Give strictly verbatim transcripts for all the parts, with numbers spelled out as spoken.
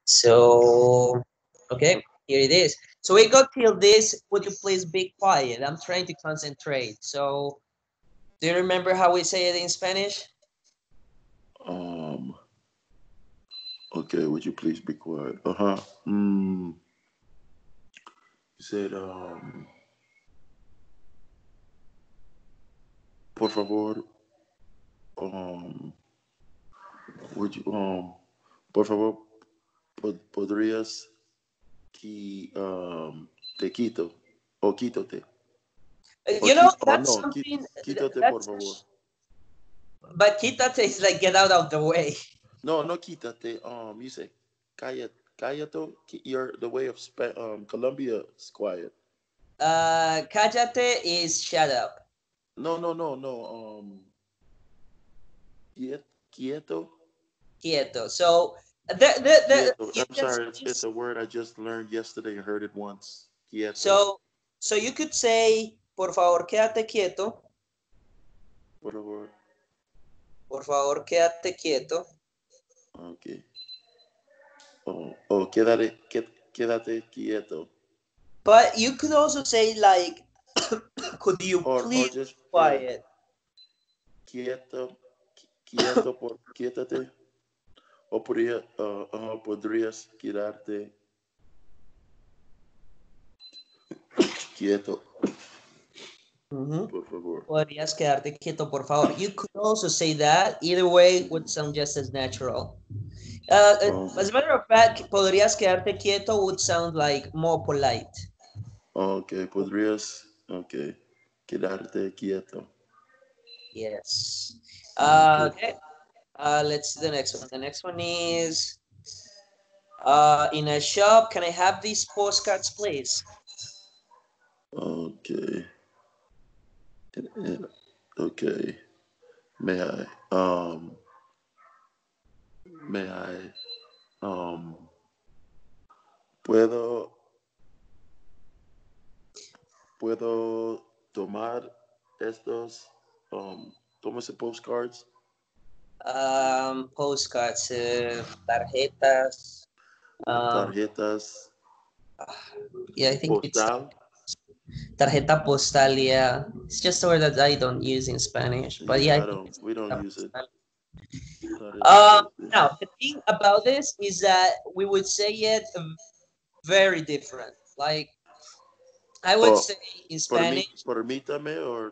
So, okay, here it is. So we got till this. Would you please be quiet? I'm trying to concentrate. So, do you remember how we say it in Spanish? Um. Okay. Would you please be quiet? Uh huh. Mm. You said, um. Por favor. Um. Would you um. Por favor. pod- Podrías que um. Te quito o quítate Uh, o You know, quit. Oh that's no. Quit. something Quítate por that's, favor. but quítate is like get out of the way. No, no quítate. Um, you say cállate, cállate. You're the way of Spa- um Colombia is quiet. Uh, cállate is shut up. No, no, no, no. Um, quiet, quieto, Quieto. So the the the quieto. you I'm can sorry, it's it's use a word I just learned yesterday and heard it once. Quieto. so so you could say por favor quédate quieto. Por favor. Por favor quédate quieto. Okay. Oh, oh, quédate, qué- quédate quieto. But you could also say like, could you Or or please be just yeah, quiet? quieto, qui- quieto por quietate. O podría, uh, uh, podrías quedarte quieto, Mhm. por favor. Podrías quedarte quieto, por favor. You could also say that. Either way would sound just as natural. Uh, uh, Um, as a matter of fact, podrías quedarte quieto would sound like more polite. ok, podrías, ok, quedarte quieto. Yes. Ok, Uh, okay. Uh, let's see the next one. The next one is uh, in a shop. Can I have these postcards, please? ok, ok. May I, um, may I, um, puedo, puedo tomar estos, um, ¿cómo se postcards? Um, postcards, uh, tarjetas. Um, Tarjetas yeah, I think it's postal. tarjeta postal. Yeah, it's just a word that I don't use in Spanish, but yeah, Yeah, I I think don't, it's we don't tarjeta use it. postal. Tarjeta Um, postal. now the thing about this is that we would say it very different. Like I would Oh, say in permit, Spanish. permítame or,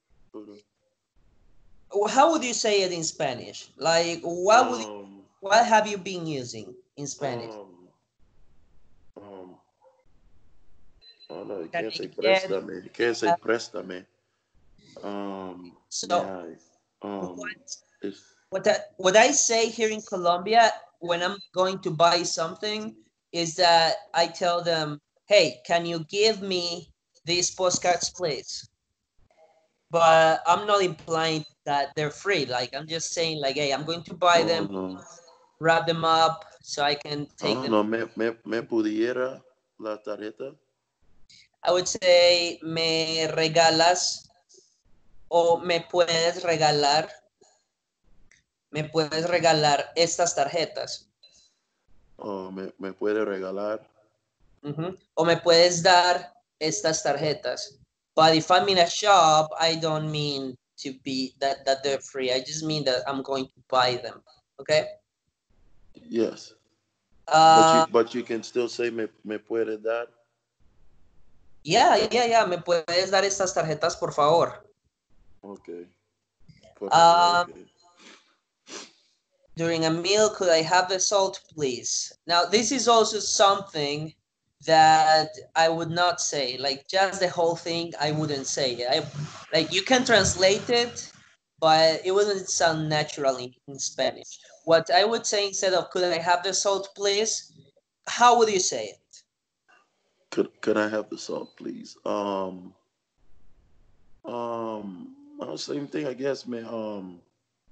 How would you say it in Spanish? Like what would um, what have you been using in Spanish? um, um, oh no, you Can can't I say get préstame. You can't say uh, préstame. Um, may so I? Um, what it's what I, what I say here in Colombia when I'm going to buy something is that I tell them, "Hey, can you give me these postcards, please?" But I'm not implying that they're free. Like I'm just saying, like, "Hey, I'm going to buy oh them, no, wrap them up so I can take oh them." no, me, me, me pudiera la tarjeta. I would say, "Me regalas o me puedes regalar, me puedes regalar estas tarjetas." Oh, me, me puede regalar. Ujú. O me puedes dar estas tarjetas. But if I'm in a shop, I don't mean to be that that they're free. I just mean that I'm going to buy them. Okay. Yes, but you Uh, but you can still say me me puede dar. yeah, yeah, yeah. Me puedes dar estas tarjetas, por favor. Okay, por favor. Um, Okay. during a meal, could I have the salt, please? Now, this is also something that I would not say. Like just the whole thing, I wouldn't say. I like you can translate it, but it wouldn't sound natural in, in Spanish. What I would say instead of "Could I have the salt, please?" How would you say it? Could could I have the salt, please? Um, um, well, same thing, I guess, man. Um,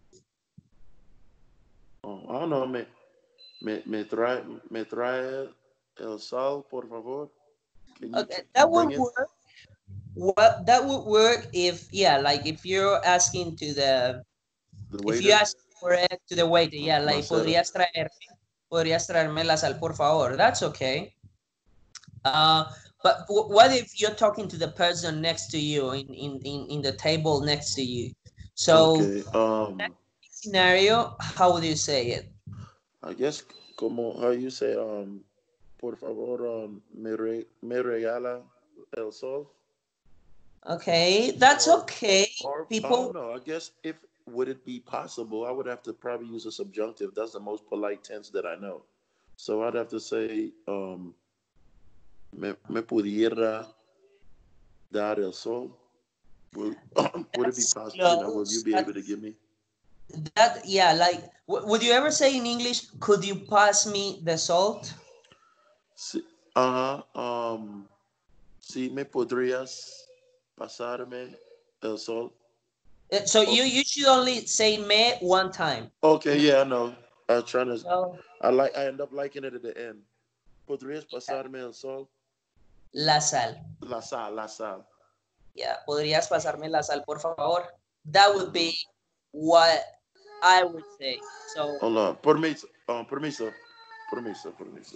um, I don't know, me me me trae me trae el sal, por favor. Can you Okay, tr- that bring would it? work. What that would work if yeah, like if you're asking to the The if you waiter, ask for it to the waiter, uh, yeah, like Macera. podrías traer. ¿Podrías traerme la sal, por favor? That's okay. Uh, but what if you're talking to the person next to you in, in, in, in the table next to you? So Okay. Um, scenario, how would you say it? I guess como how you say um, por favor um, me re, me regala el sol. Okay, that's Or okay. or I don't People, know. I guess if would it be possible, I would have to probably use a subjunctive. That's the most polite tense that I know. So I'd have to say um, me, me pudiera dar el sol. Would, would it be that's possible? You know, will you close. be That, able to give me? that yeah, like, w would you ever say in English, could you pass me the salt? Sí, ajá, um, sí, me podrías pasarme el sol. Uh, So Oh, you you should only say me one time. okay, yeah, I know. I was trying to. So, I like. I end up liking it at the end. Podrías pasarme el sol. la sal. La sal, la sal. Yeah, ¿podrías pasarme la sal, por favor? That would be Uh-huh. what I would say. So, Hold on. Permiso. Um, permiso. Permiso. Permiso.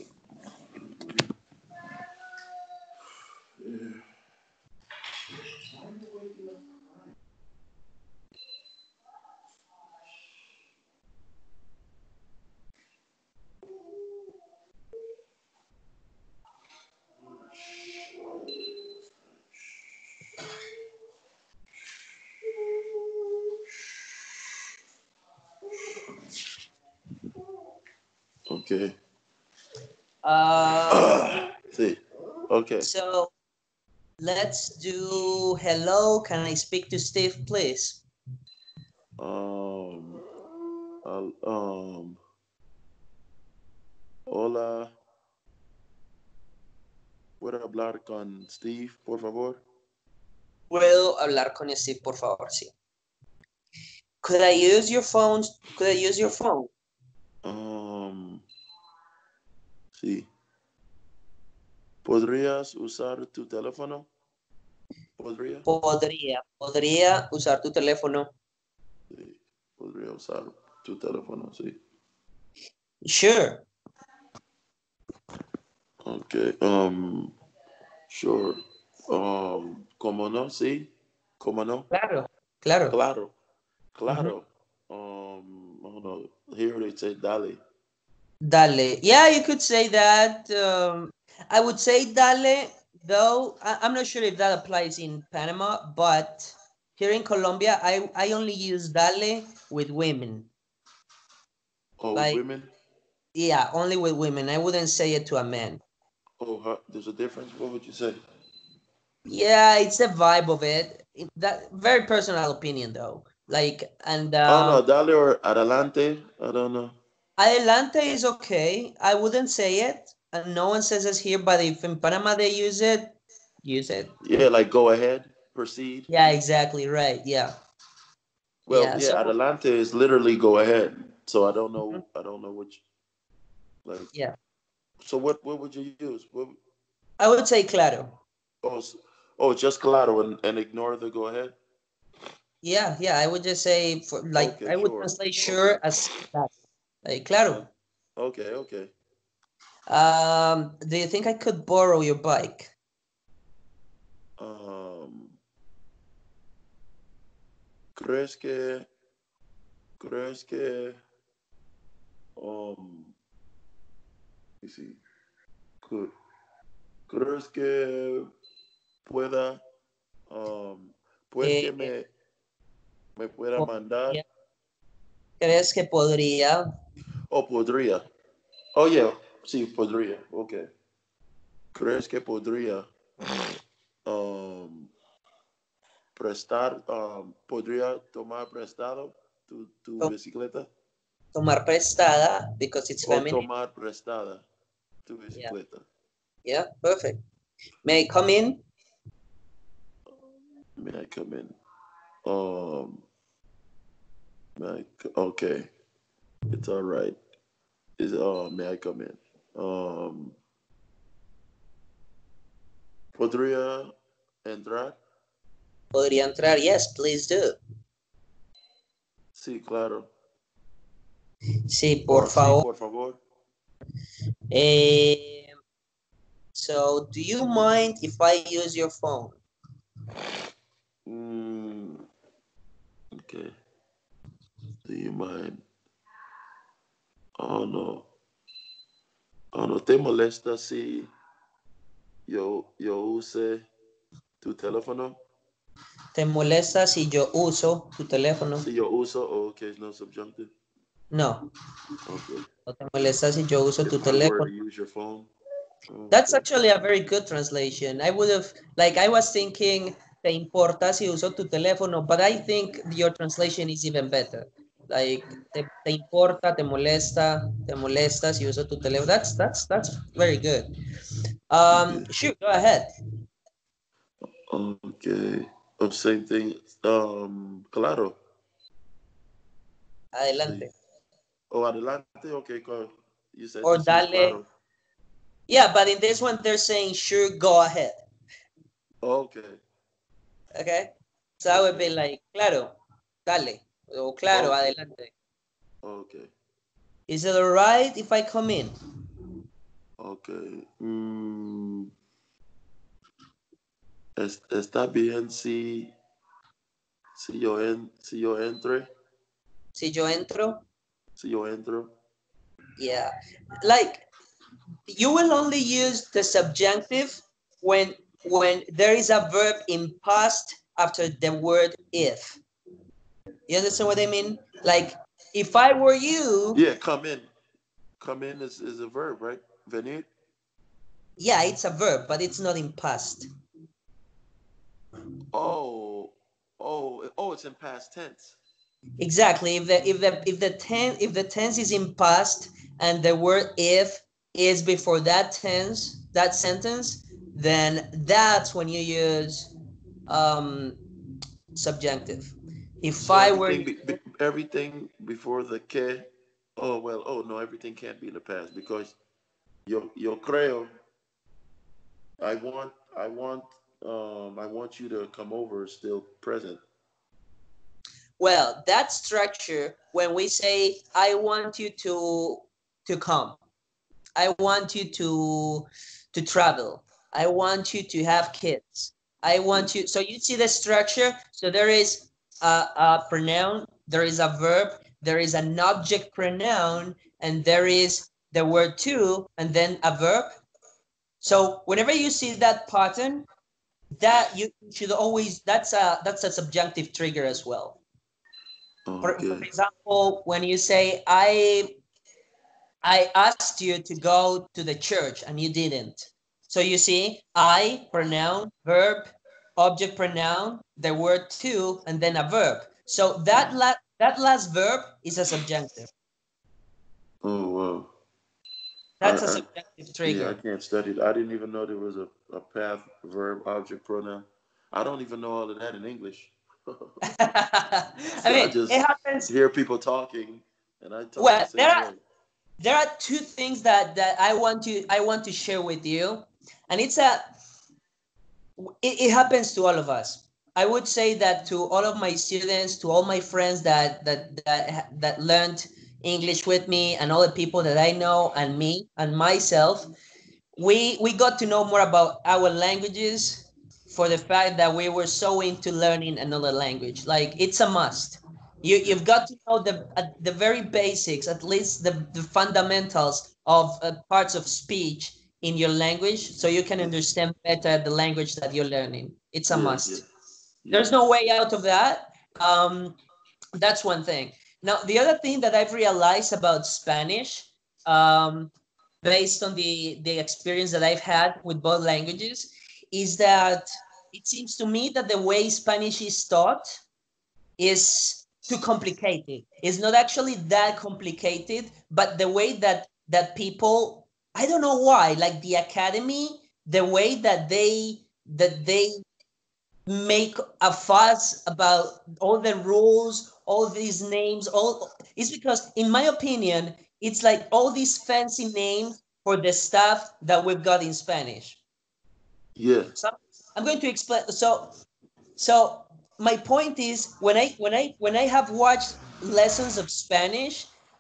Okay. um, Sí. Okay. so let's do hello. Can I speak to Steve, please? Um. I'll, um. Hola. ¿Puedo hablar con Steve, por favor? ¿Puedo hablar con Steve, por favor? Sí. Could I use your phone? Could I use your phone? Um. Sí. ¿Podrías usar tu teléfono? ¿Podría? Podría, podría usar tu teléfono. Sí. Podría usar tu teléfono, sí. Sure. Okay. Um. Sure. Um. ¿Cómo no? Sí. ¿Cómo no? Claro, claro. Claro. Ujú. Claro. Um. I don't know. Here they say dale. Dale. Yeah, you could say that. Um, I would say dale, though. I, I'm not sure if that applies in Panama, but here in Colombia, I, I only use dale with women. Oh, with Like, women? yeah, only with women. I wouldn't say it to a man. Oh, huh, there's a difference. What would you say? Yeah, it's the vibe of it. It- that very personal opinion, though. Like, and Oh um, no, dale or adelante. I don't know. adelante is okay. I wouldn't say it, and no one says it here. But if in Panama they use it, use it. Yeah, like go ahead, proceed. Yeah, exactly right. Yeah, Well, yeah. yeah, So adelante is literally go ahead. So I don't mhm, know. I don't know which. Like, yeah, so what? What would you use? What? I would say claro. Oh, s- oh, just claro and, and ignore the go ahead. Yeah, yeah. I would just say for like Okay, I would sure. translate Okay. sure as claro. Like Uh, claro. okay, okay. Um, do you think I could borrow your bike? Um, ¿crees que, crees que, um, let me see, could, crees que pueda, um, pues que Eh, me, me pueda mandar, podría- ¿Crees que podría? o podría, oh yeah, sí, podría, okay. ¿Crees que podría, um, prestar, um, podría tomar prestado tu, tu To- bicicleta? tomar prestada because it's O feminine. tomar prestada tu Yeah, bicicleta. yeah, perfect. May I come in? May I come in? Um, may I, c- okay, it's all right. Is uh, may I come in? Um, podría entrar? Podría entrar? Yes, please do. Sí, claro. Sí, por Or sí, favor. por favor. Eh, so, do you mind if I use your phone? Mm, okay. Do you mind? Oh no. Oh no. ¿Te molesta si yo, yo use tu teléfono? ¿Te molesta si yo uso tu teléfono? Si yo uso, oh, okay, it's no subjunctive. No. Okay. ¿No te molesta si yo uso tu If I were to teléfono? use your phone. That's Okay. actually a very good translation. I would have, like, I was thinking, te importa si uso tu teléfono, but I think your translation is even better. Like, te, te importa, te molesta, te molesta si uso tu teléfono. That's, that's, that's very good. Um, Okay. shoot, go ahead. Okay. Oh, same thing. Um, claro. Sí. Adelante. Oh, adelante. Okay, co- you said Or to say dale. claro. Yeah, but in this one, they're saying, sure, go ahead. Okay. Okay? So I would be Okay. like, claro, dale. O claro, Okay. adelante. Okay. Is it all right if I come in? Okay. Mm, es- está bien si, si yo en, si yo entre, Si yo entro, si yo entro. yeah. Like, you will only use the subjunctive when when there is a verb in past after the word if. You understand what I mean? Like, if I were you, Yeah, come in. Come in is, is a verb, right? Venir. yeah, it's a verb, but it's not in past. Oh, oh, oh, it's in past tense. Exactly. If the if the if the tense if the tense is in past and the word if is before that tense, that sentence, then that's when you use um, subjunctive. If So I were everything, you, be, be, everything before the que. Oh well. Oh no, everything can't be in the past because yo yo creo. I want, I want, um, I want you to come over. Is still present. well, that structure when we say I want you to to come, I want you to to travel, I want you to have kids, I want you. So you see the structure. So there is a, a pronoun, there is a verb, there is an object pronoun, and there is the word to, and then a verb. So whenever you see that pattern, that you should always, that's a that's a subjunctive trigger as well. For, for Okay. example, when you say I I asked you to go to the church and you didn't. So you see, I, pronoun, verb, object pronoun, the word to, and then a verb. So that la that last verb is a subjunctive. Oh wow. I, That's a I subjunctive yeah, I trigger. can't study it. I didn't even know there was a, a path, verb, object, pronoun. I don't even know all of that in English. I So I mean, it just happens. hear people talking and I talk the Well, there same are way. there are two things that that I want to I want to share with you, and it's a it, it happens to all of us. I would say that to all of my students, to all my friends that that that that learned English with me, and all the people that I know, and me and myself, we we got to know more about our languages for the fact that we were so into learning another language. Like, it's a must. You Yeah. you've got to know the uh, the very basics, at least the the fundamentals of uh, parts of speech in your language, so you can Yeah. understand better the language that you're learning. It's a Yeah. Yeah. must. Yeah. There's no way out of that. Um, that's one thing. Now, the other thing that I've realized about Spanish, um, based on the the experience that I've had with both languages, is that it seems to me that the way Spanish is taught is too complicated. It's not actually that complicated, but the way that that people, I don't know why, like the academy, the way that they that they make a fuss about all the rules, all these names, all it's because, in my opinion, it's like all these fancy names for the stuff that we've got in Spanish. Yeah. So I'm going to explain. So so my point is, when I when I when I have watched lessons of Spanish,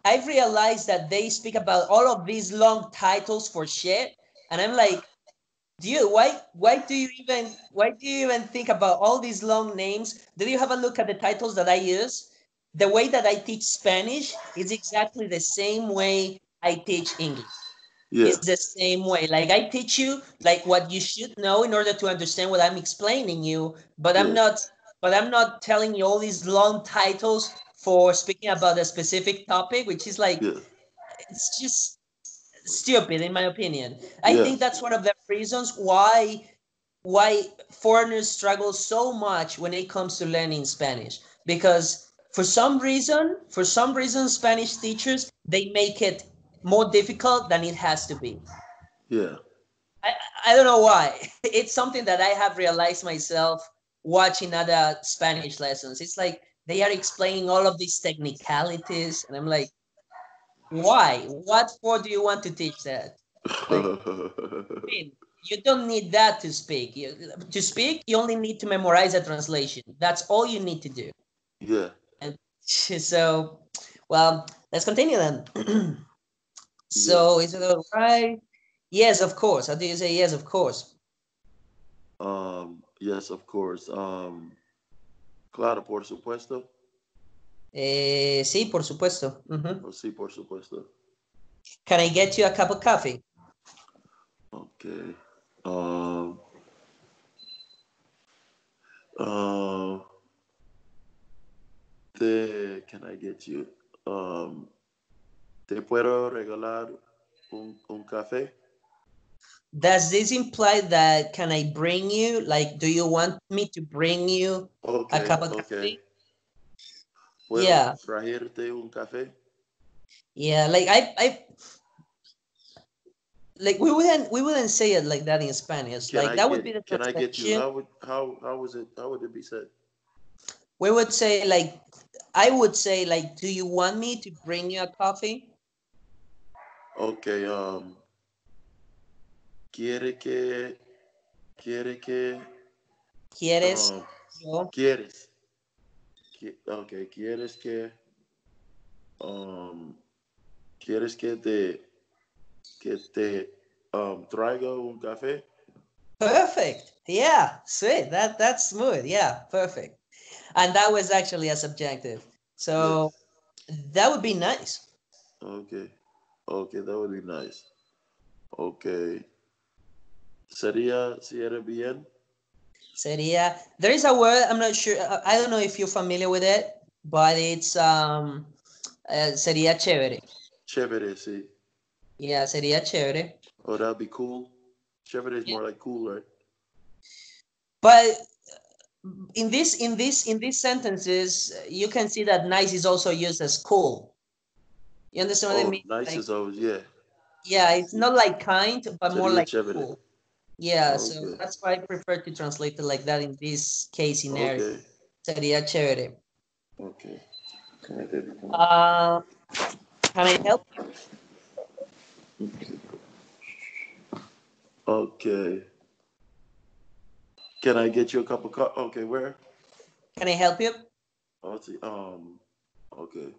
I've realized that they speak about all of these long titles for shit, and I'm like, dude, why why do you even why do you even think about all these long names? Do you have a look at the titles that I use? The way that I teach Spanish is exactly the same way I teach English. Yeah, It's the same way. Like I teach you like what you should know in order to understand what I'm explaining you, but I'm yeah, not but I'm not telling you all these long titles for speaking about a specific topic, which is like yeah, it's just stupid in my opinion. I yeah, think that's one of the reasons why why foreigners struggle so much when it comes to learning Spanish, because for some reason for some reason Spanish teachers, they make it more difficult than it has to be. yeah. I, I don't know why. It's something that I have realized myself watching other Spanish lessons. It's like they are explaining all of these technicalities, and I'm like, why? What for do you want to teach that? Like, I mean, you don't need that to speak. You, to speak, you only need to memorize a translation. That's all you need to do. Yeah, And so, well, let's continue then. yeah. So, is it all right? Yes, of course. How do you say yes, of course? Um, yes, of course. Um, claro, por supuesto. Eh, sí, por supuesto. Ujú. Oh, sí, por supuesto. Can I get you a cup of coffee? Okay. Um, uh, te, can I get you? Um, ¿te puedo regalar un, un café? Does this imply that can I bring you? Like, do you want me to bring you a Okay, cup of okay. coffee? ¿Puedo Yeah, traerte un café? yeah. Like I, I, like we wouldn't, we wouldn't say it like that in Spanish. Can Like I that would be the get can I get you? translation. How would how how was it how would it be said? We would say like, I would say like, do you want me to bring you a coffee? Okay, um quiere que quiere que ¿Quieres um yo? quieres qui- okay, quieres que um quieres que te que te um traiga un café? Perfect. Yeah, sweet. That that's smooth. Yeah, perfect. And that was actually a subjective. Yeah. So that would be nice. Okay. Okay, that would be nice. Okay. Sería si eres bien? Sería. There is a word. I'm not sure. I I don't know if you're familiar with it, but it's um. Uh, sería chévere. Chévere, sí. Yeah, sería chévere. Oh, that'd be cool. Chévere is Yeah. more like cool, right? But in this in this in these sentences, you can see that nice is also used as cool. You understand what I Oh, mean? nice Like, is always, yeah. yeah, it's not like kind, but more Sería like chévere. cool. Yeah, so Okay. that's why I prefer to translate it like that in this case scenario. Okay. Sería chévere. Okay. Can I take it? Uh, can I help you? Okay. Can I get you a cup of coffee? Okay, where? Can I help you? Oh, see. Um. Okay.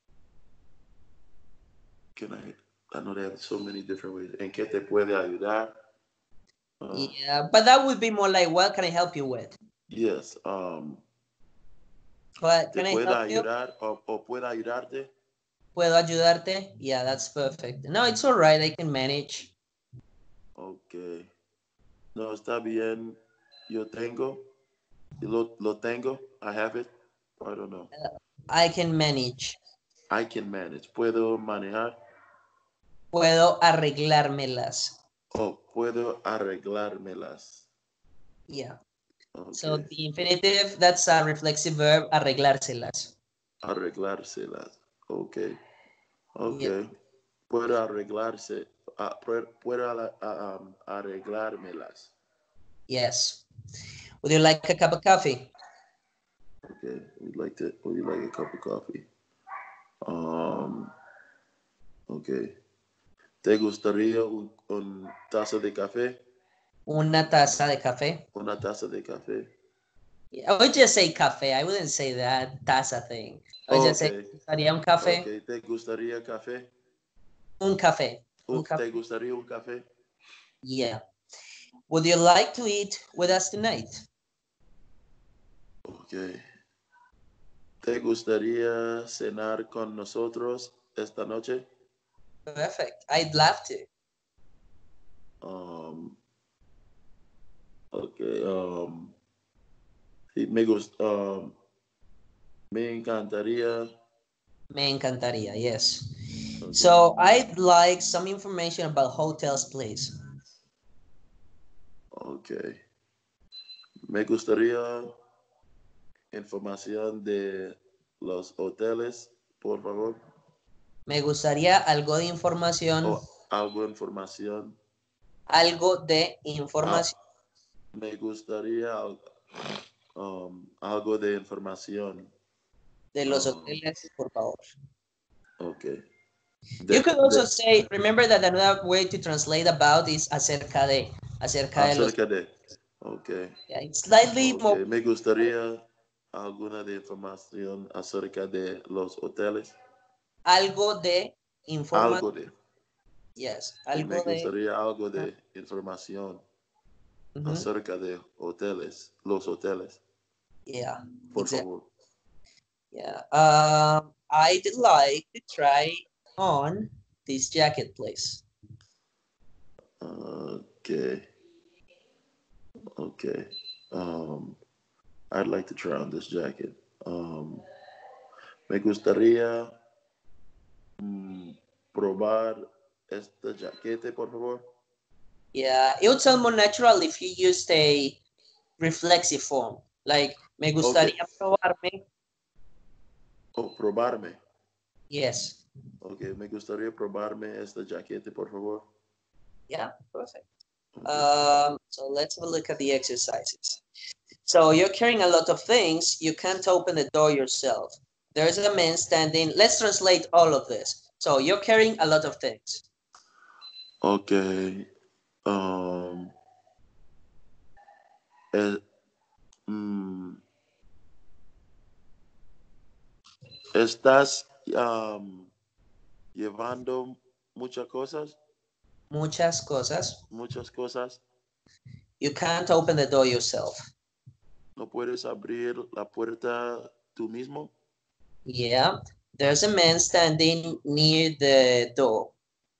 Can I? I know they have so many different ways. ¿En qué te puede ayudar? Uh, Yeah, but that would be more like, what can I help you with? yes. Um. But ¿Te can I puede help you? ayudar o, o puede ayudarte? ¿Puedo ayudarte? Yeah, that's perfect. No, it's all right. I can manage. Okay. No, está bien. Yo tengo. Lo, lo tengo. I have it. I don't know. I can manage. I can manage. Puedo manejar Puedo arreglármelas. o puedo arreglármelas. Yeah. So Okay. the infinitive, that's a reflexive verb, arreglárselas. Arreglárselas. Okay. Yeah. Okay. Puedo arreglarse. ah, puedo puedo ala- ah, um, arreglármelas. Yes. Would you like a cup of coffee? Okay. We'd like to. Would you like a cup of coffee? Um. Okay. ¿Te gustaría un, un taza de café? Una taza de café. Una taza de café. Yeah, I would just say café. I wouldn't say that taza thing. I would just say, Okay, ¿gustaría un café? okay. ¿Te gustaría café? Un café. Un Uh, ¿Te café. gustaría un café? Yeah. Would you like to eat with us tonight? Okay. ¿Te gustaría cenar con nosotros esta noche? Perfect. I'd love to. Um, okay. Um, sí, me gusta. Um, me encantaría. Me encantaría, yes. Okay. So I'd like some information about hotels, please. Okay. Me gustaría información de los hoteles, por favor. Me gustaría algo de información, O algo información. algo de Ah, información me gustaría um, algo de información. de los Um, hoteles, por favor. okay. You De, could de, also say, remember that another way to translate about is acerca de, acerca de los, acerca de. Okay. yeah, it's slightly more, Okay. Me gustaría alguna de información acerca de los hoteles. algo de información, Algo de. yes, Sí, me algo de, gustaría algo de información mhm, acerca de hoteles, los hoteles, yeah, por exactly, favor. yeah. Um, I'd like to try on this jacket, please. Okay. Okay. Um, I'd like to try on this jacket. Um, me gustaría mm, probar esta jaquete, por favor. Yeah, it would sound more natural if you used a reflexive form, like me Okay. gustaría probarme. O probarme. Yes. Okay. Me gustaría probarme esta jaquete, por favor. Yeah, perfect. Okay. Um, so let's have a look at the exercises. So you're carrying a lot of things. You can't open the door yourself. There's a man standing. Let's translate all of this. So you're carrying a lot of things. Okay. Um, eh, mm, ¿Estás um, llevando muchas cosas? Muchas cosas. Muchas cosas. You can't open the door yourself. ¿No puedes abrir la puerta tú mismo? Yeah. There's a man standing near the door.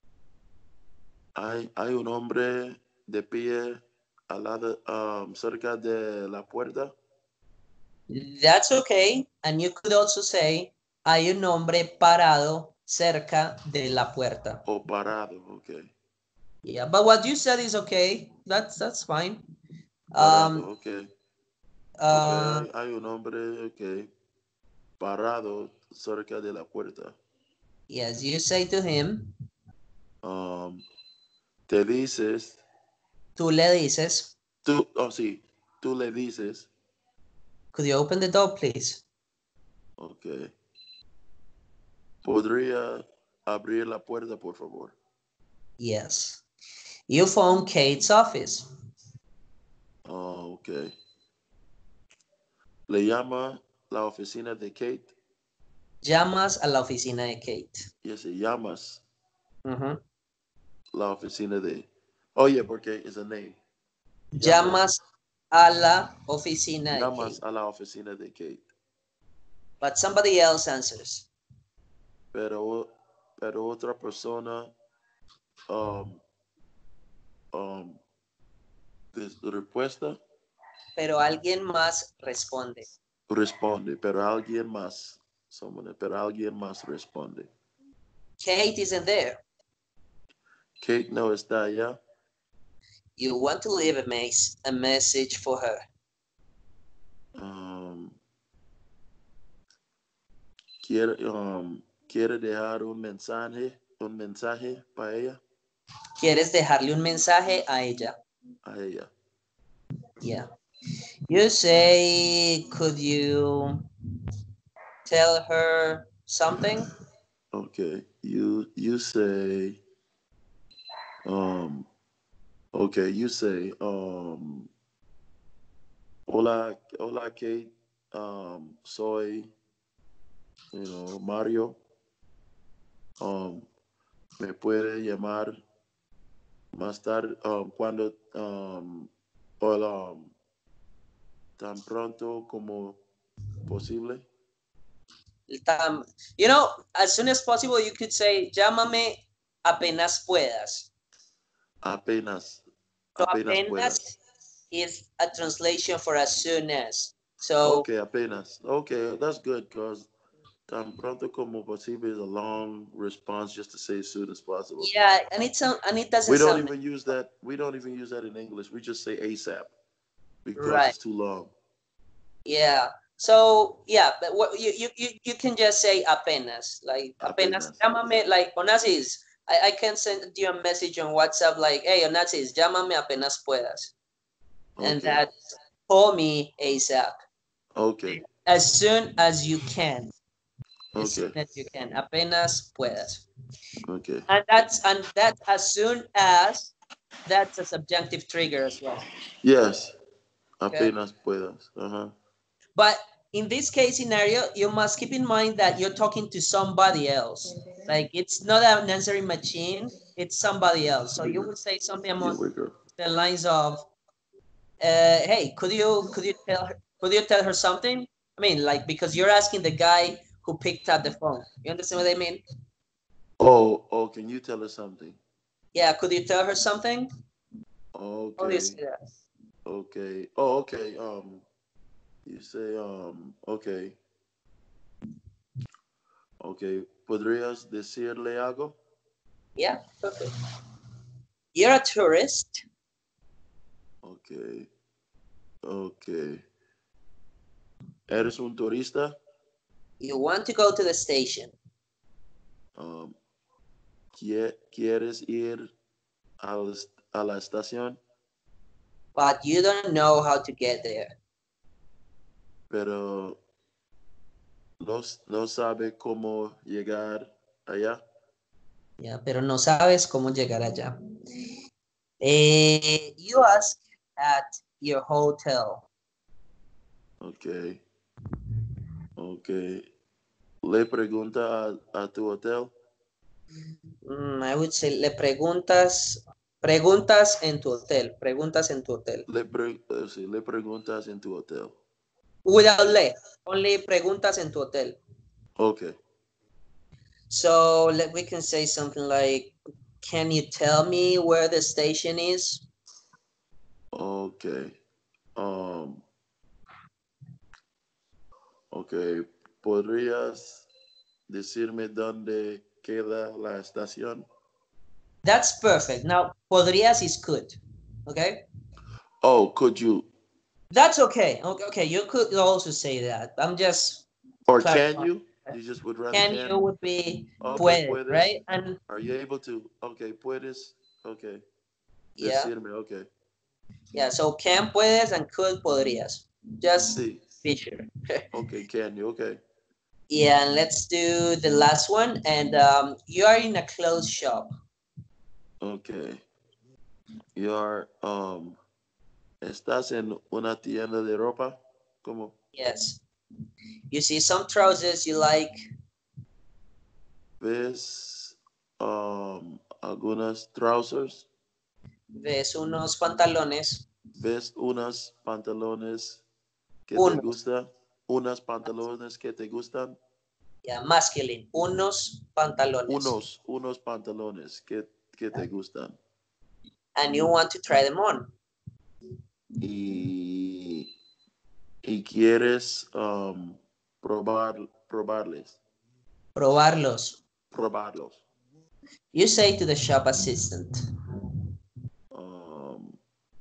Hay, hay un hombre de pie al lado, um, cerca de la puerta. That's okay. And you could also say, hay un hombre parado cerca de la puerta. O parado, ok. Yeah, but what you said is okay. That's that's fine. Parado, Um, ok. Ok, uh, hay, hay un hombre, ok, parado cerca de la puerta. yes, you say to him, Um, te dices, tú le dices, tú, oh sí, tú le dices, could you open the door, please? ok. ¿Podría abrir la puerta, por favor? Yes. You phone Kate's office. Oh, ok. Le llama la oficina de Kate. Llamas a la oficina de Kate. Y se llamas Uh-huh. la oficina de. Oye, porque es a name. Llamas, Llamas a la oficina de llamas Kate. a la oficina de Kate. But somebody else answers. Pero, pero otra persona um, um, de respuesta Pero alguien más responde. responde, pero alguien más, someone, pero alguien más responde. Kate isn't there. Kate no está allá. You want to leave a, mes a message for her. Um, quiere, um, quiere dejar un mensaje, un mensaje para ella, ¿Quieres dejarle un mensaje a ella? a ella. Yeah. You say, could you tell her something? Okay, you you say, um, okay, you say, um, Hola, hola, Kate. Um, soy, you know, Mario. Um, me puede llamar más tarde, um, cuando, um, hola, um, tan pronto como posible. Um, you know, as soon as possible, you could say, llámame apenas puedas. Apenas, So apenas apenas puedas. is a translation for as soon as. So Okay, apenas. Okay, that's good because tan pronto como posible is a long response just to say as soon as possible. yeah, and it sound and it doesn't We don't sound even use that. We don't even use that in English. We just say ASAP because right. it's too long. Yeah. So yeah, but what you you you, you can just say apenas, like apenas Apenas. llámame, like Onassis. I, I can send you a message on WhatsApp like, hey Onassis, llámame apenas puedas. And Okay. that call me ASAP. Okay. As soon as you can. As soon Okay. as you can. Apenas puedas. Okay. And that's and that as soon as that's a subjunctive trigger as well. Yes. Okay. Apenas puedas. Uh-huh. But in this case scenario, you must keep in mind that you're talking to somebody else. Like it's not an answering machine, it's somebody else. So you would say something Here along we go. the lines of, uh, "Hey, could you could you tell her could you tell her something?" I mean, like because you're asking the guy who picked up the phone. You understand what I mean? Oh, oh, can you tell us something? Yeah, could you tell her something? How do you Okay. say that? Okay. Oh, okay. Um, you say, um, okay. Okay. ¿Podrías decirle algo? Yeah, perfect. You're a tourist. Okay. Okay. ¿Eres un turista? You want to go to the station, Um, ¿quie- ¿Quieres ir a la, est- a la estación? but you don't know how to get there. Pero no, s- no sabe cómo llegar allá. Yeah, pero no sabes cómo llegar allá. Eh, you ask at your hotel. Okay. Okay. Le pregunta a, a tu hotel. Mm, I would say, le preguntas, preguntas en tu hotel, preguntas en tu hotel. Le, pre- eh, sí, le preguntas en tu hotel. Without le, only preguntas en tu hotel. Okay. So let, we can say something like, can you tell me where the station is? Okay. Um, okay. ¿Podrías decirme dónde queda la estación? That's perfect. Now, podrías is could, okay? Oh, could you That's okay. Okay, okay, you could also say that. I'm just or can clarifying. you? You just would rather Can can? you would be Okay, puedes, puedes. right? And Are you able to? Okay, puedes. Okay. yeah, Decirme, okay. yeah. So can puedes and could podrías. Just Sí. be sure. Okay, can you? Okay. Yeah, and let's do the last one. And um, you are in a clothes shop. Okay. You are um estás en una tienda de ropa? ¿Cómo? Yes. You see some trousers you like. ¿Ves um algunas trousers? Ves unos pantalones. ¿Ves unas pantalones que te Unos. gustan? Unas pantalones que te gustan? Yeah, masculine. Unos pantalones. Unos, unos pantalones que, que te gustan. And you want to try them on. Y, y quieres um, probar, probarles, Probarlos. probarlos. You say to the shop assistant. Um,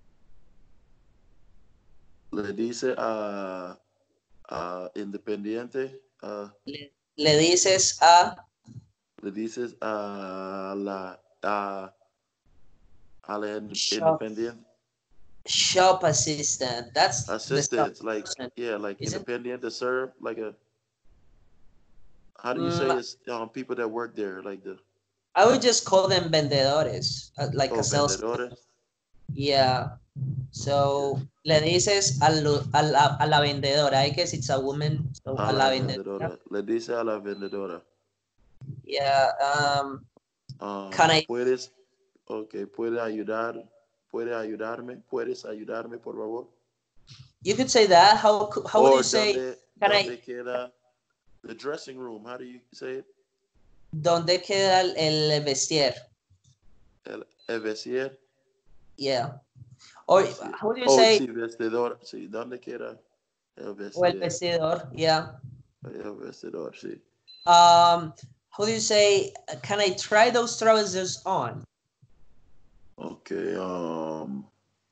le dice a, a Independiente, a- Le, le dices a le dices a la, a, a la in- shop Independiente shop assistant. That's the shop assistant, like, person, yeah, like isn't it? Independiente serve, like a, how do you say Mm, it's um, people that work there, like the, I would just call them vendedores, uh, like a oh, sales. vendedores? Yeah. So le dices a, lo- a la, a la vendedora. I guess it's a woman. So A a la la vendedora. vendedora. Le dice a la vendedora. Yeah. Um, can Um, I? puedes, ok, puede ayudar, puede ayudarme, puedes ayudarme, por favor. You could say that. How cou- how would you Or say? donde, Can I? donde queda the dressing room. How do you say it? ¿Dónde queda el, el vestier? El, el vestier. Yeah. Or Sí. how do you Oh, say? sí, vestidor. Sí, donde queda el O el vestier. vestidor. Yeah. El vestidor, sí. Um, how do you say? Can I try those trousers on? Ok, um,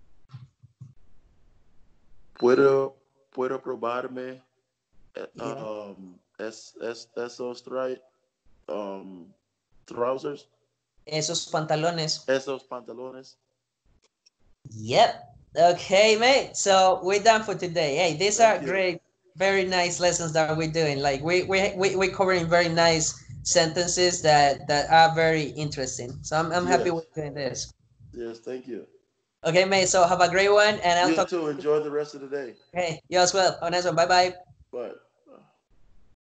puedo, puedo probarme eh, Yeah. um, es, es, esos try, um, trousers, Esos pantalones. esos pantalones. Yep. Okay, mate. So we're done for today. Hey, these are Thank you. great, very nice lessons that we're doing. Like we we we we're covering very nice sentences that that are very interesting. So I'm I'm happy Yes, with doing this. yes, thank you. Okay, mate. So have a great one, and I'll You talk. too. Enjoy the rest of the day. Hey, you as well. Have a nice one. Bye bye. Bye.